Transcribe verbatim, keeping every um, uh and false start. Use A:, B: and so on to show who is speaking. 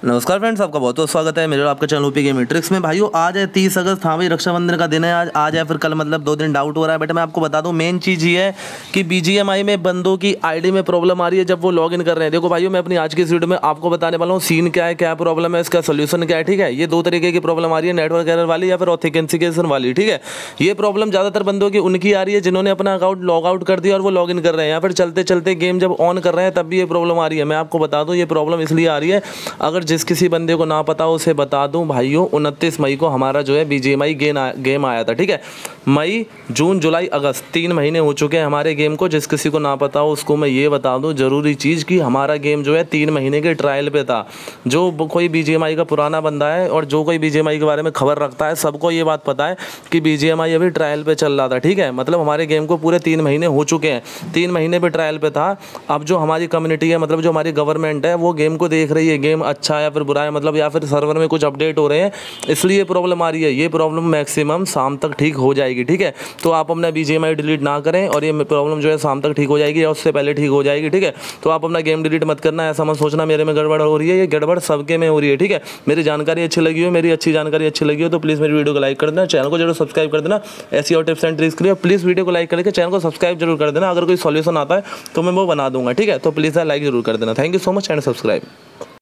A: नमस्कार फ्रेंड्स, आपका बहुत बहुत स्वागत है मेरे और आपका चैनल ओपी गेमिंग ट्रिक्स में। भाइयों आज है तीस अगस्त। हाँ भाई, रक्षाबंधन का दिन है आज आज है फिर कल, मतलब दो दिन डाउट हो रहा है। बट मैं आपको बता दूं, मेन चीज़ ये है कि बीजीएमआई में बंदों की आईडी में प्रॉब्लम आ रही है जब वो लॉगिन कर रहे हैं। देखो भाइयों, मैं अपनी आज की इस वीडियो में आपको बताने वाला हूँ सीन क्या है, क्या प्रॉब्लम है, इसका सोल्यूशन क्या है। ठीक है, ये दो तरीके की प्रॉब्लम आ रही है, नेटवर्क एरर वाली या फिर ऑथेंटिकेशन वाली। ठीक है, ये प्रॉब्लम ज़्यादातर बंदों की उनकी आ रही है जिन्होंने अपना अकाउंट लॉग आउट कर दिया और वो लॉग इन कर रहे हैं, या फिर चलते चलते गेम जब ऑन कर रहे हैं तब भी ये प्रॉब्लम आ रही है। मैं आपको बता दूँ ये प्रॉब्लम इसलिए आ रही है, अगर जिस किसी बंदे को ना पता हो उसे बता दूं भाइयों, उनतीस मई को हमारा जो है बीजीएमआई गेम आया था। ठीक है, मई जून जुलाई अगस्त तीन महीने हो चुके हैं हमारे गेम को। जिस किसी को ना पता हो उसको मैं ये बता दूं जरूरी चीज़ कि हमारा गेम जो है तीन महीने के ट्रायल पे था। जो कोई बीजीएमआई का पुराना बंदा है और जो कोई बीजीएमआई के बारे में खबर रखता है, सबको ये बात पता है कि बीजीएमआई अभी ट्रायल पे चल रहा था। ठीक है, मतलब हमारे गेम को पूरे तीन महीने हो चुके हैं, तीन महीने पे ट्रायल पे था। अब जो हमारी कम्युनिटी है, मतलब जो हमारी गवर्नमेंट है, वो गेम को देख रही है गेम अच्छा है या फिर बुरा है, मतलब या फिर सर्वर में कुछ अपडेट हो रहे हैं, इसलिए प्रॉब्लम आ रही है। ये प्रॉब्लम मैक्सिमम शाम तक ठीक हो जाएगी। ठीक है, तो आप अपना बीजीएमआई डिलीट ना करें और ये प्रॉब्लम जो है शाम तक ठीक हो जाएगी या उससे पहले ठीक हो जाएगी। ठीक है, तो आप अपना गेम डिलीट मत करना, ऐसा मत सोचना मेरे में गड़बड़ हो रही है। ये गड़बड़ सबके में हो रही है। ठीक है, मेरी जानकारी अच्छी लगी हो, मेरी अच्छी जानकारी अच्छी लगी हो तो प्लीज़ मेरी वीडियो को लाइक कर देना, चैनल को जरूर सब्सक्राइब कर देना। ऐसी और टिप्स एंड ट्रिक्स के लिए प्लीज़ वीडियो को लाइक करके चैनल को सब्सक्राइब जरूर कर देना। अगर कोई सॉल्यूशन आता है तो मैं वो बना दूंगा। ठीक है, तो प्लीज़ लाइक जरूर कर देना। Thank you so much and subscribe.